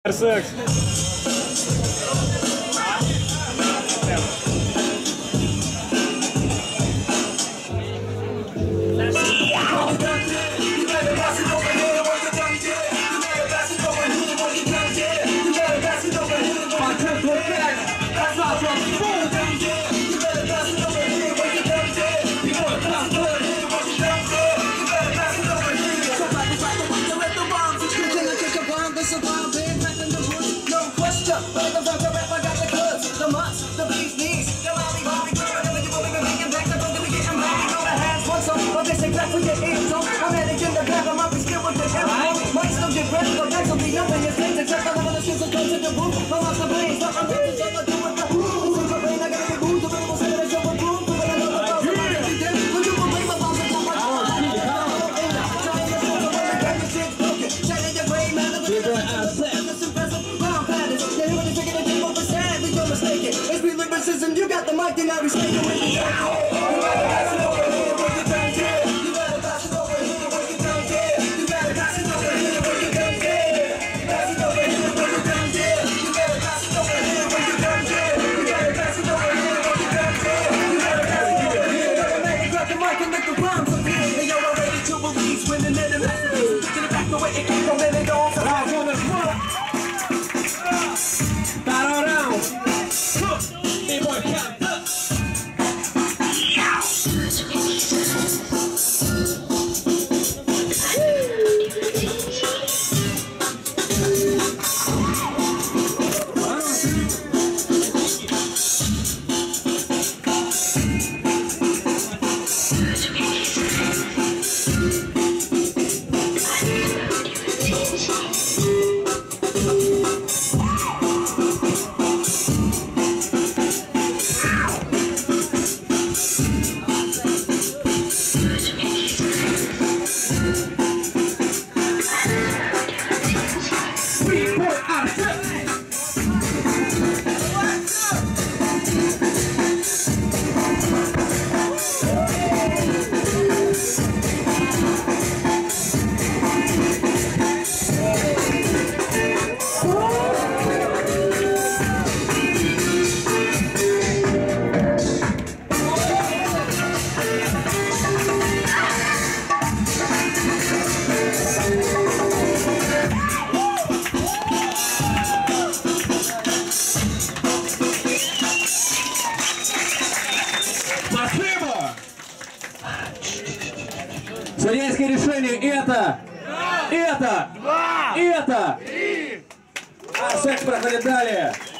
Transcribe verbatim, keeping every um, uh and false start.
Секс. Exactly your ears on. I'm heading in the back, I might be scared with the arrow. Might still get ready, but next will be nothing. It's things except I'm on the shoes and go to the roof. I'm off the brains, not my bitches, I'm do with the roof. Since my brain, I gotta get moved. The rainbow said that I show a proof. But I know the boss, I'm not gonna get it. Look at my brain, my boss, I'm my boss. Trying to show the way to get your shit broken. Shining your brain, man, I'm gonna get this impressive. Round patterns, yeah, you wanna take it a drink over sad, but you're mistaken. It's me lyricism, you got the mic, and I respect it when you say it. You gotta pass it over here, when you turn it. Второй раунд. И бой кanta. Судейское решение это, это, это. А секс проходит далее.